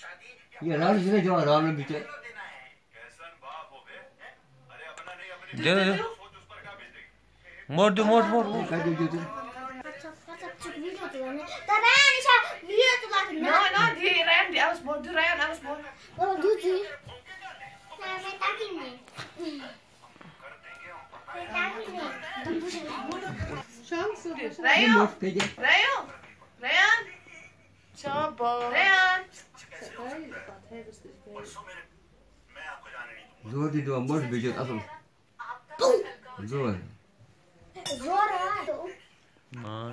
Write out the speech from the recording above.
ये राल से जो राल बीच दे दे मोड़ दो मोड़ मोड़ का दे जो Rayo, के जे Rayo, Rayan, Chabo, Rayan. जो दी दो मोड़ बीच असम जो हां